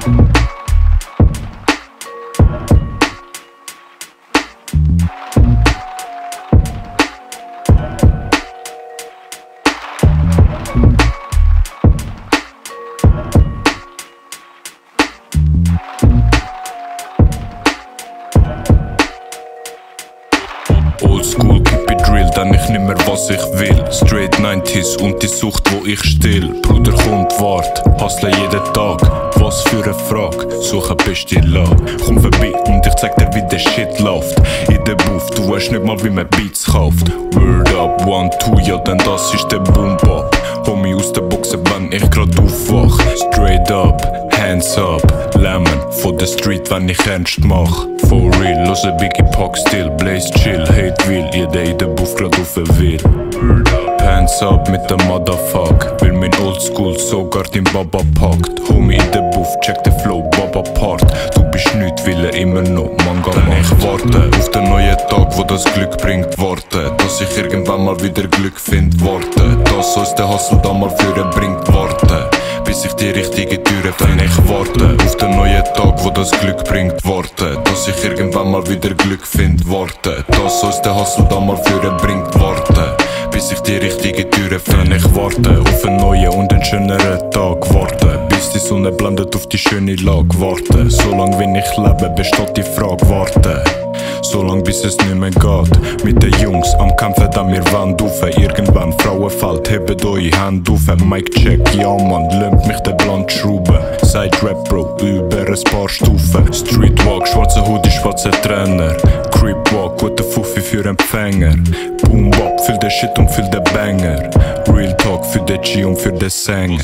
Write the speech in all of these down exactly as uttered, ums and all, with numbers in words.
Oldschool, keep it real, denn ich nimm mehr was ich will. Straight nineties und die Sucht, wo ich still. Bruder kommt, wart, hustle jeden Tag. Was für eine Frage, suche beste Lage. Komm vorbei und ich zeig dir, wie der Shit läuft. In der Booth, du weißt nicht mal, wie man Beats kauft. Word up, one, two, ja, denn das ist der Boom-Bop. Homie aus der Boxe, wenn ich grad aufwach. Straight up, hands up, Lemon von der Street, wenn ich ernst mach. For real, lose Biggie Pac still, Blaze chill, hate will, jeder in der Booth grad auf will. Hands up mit dem Motherfuck, will mein Oldschool sogar den Baba packt. Homie in der Booth, check den Flow, Baba Part. Du bist nicht, will er immer noch Manga macht. Denn ich warte auf den neuen Tag, wo das Glück bringt, warte. Dass ich irgendwann mal wieder Glück find, warte. Dass uns der Hustle da mal führen bringt, warte. Bis ich die richtige Türe finde. Ich warte auf den neuen Tag, wo das Glück bringt, warte. Dass ich irgendwann mal wieder Glück find, warte. Dass uns der Hustle da mal führen bringt, warte. Bis ich die richtige Türe finde. Ich warte auf einen neuen und einen schöneren Tag, warte. Bis die Sonne blendet auf die schöne Lage, warte. Solange wenn ich lebe, besteht die Frage, warte. Solange bis es nicht mehr geht. Mit den Jungs am Kämpfen, dann wir Wand auf. Irgendwann Frauenfeld, hebt eure Hände auf. Mic check, ja man, lönt mich der Blunt schrauben. Side Rap Bro, über ein paar Stufen. Streetwalk, schwarzer Hoodie, schwarzer Trainer. Creepwalk, guter Fuffi für Empfänger. Boom Bop, füll den Shit und füll den Banger. Real Talk für den G und für den Sänger.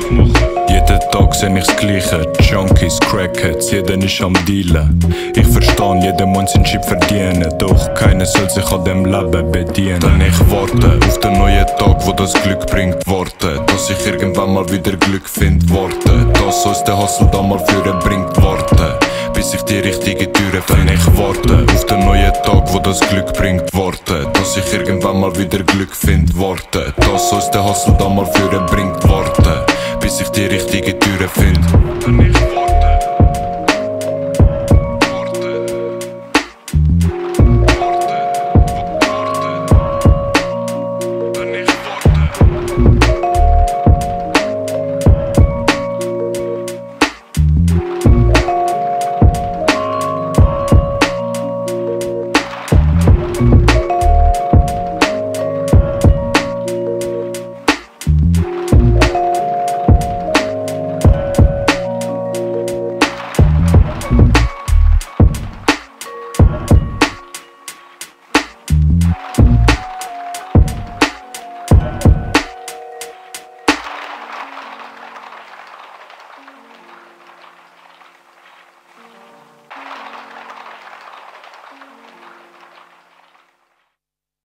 Jeden Tag seh ich's Gleiche. Junkies, Crackheads, jeder ist am Dealen. Ich versteh, jeder muss seinen Chip verdienen. Doch keiner soll sich an dem Leben bedienen. Denn ich warte auf den neuen Tag, wo das Glück bringt, warte. Dass ich irgendwann mal wieder Glück find, warte. Dass uns der Hustle da mal führen bringt, warte. Bis ich die richtige Türe finde. Ich warte auf den neuen Tag, wo das Glück bringt, warte. Dass ich irgendwann mal wieder Glück find, warte. Dass uns der Hustle da mal führen bringt, warte. Bis ich die richtige Türe find.